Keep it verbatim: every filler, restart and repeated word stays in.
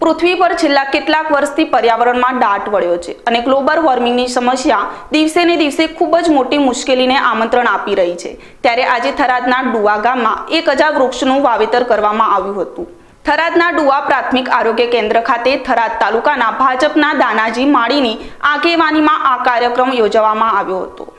પૃથ્વી પર છેલ્લા કેટલાક વર્ષથી પર્યાવરણમાં દાટ વળ્યો છે અને ગ્લોબલ વોર્મિંગની સમસ્યા દિવસે ને દિવસે ખૂબ જ મોટી મુશ્કેલીને આમંત્રણ આપી રહી છે। ત્યારે આજે થરાદના ડુવા ગામમાં એક હજાર વૃક્ષનું વાવેતર કરવામાં આવ્યું હતું। થરાદના ડુવા પ્રાથમિક આરોગ્ય કેન્દ્ર ખાતે થરાદ તાલુકાના ભાજપના દાનાજી માળીની આગેવાનીમાં આ કાર્યક્રમ યોજવામાં આવ્યો હતો।